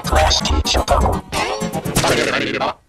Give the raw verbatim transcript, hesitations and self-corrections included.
増やしていきましょうか。食べれば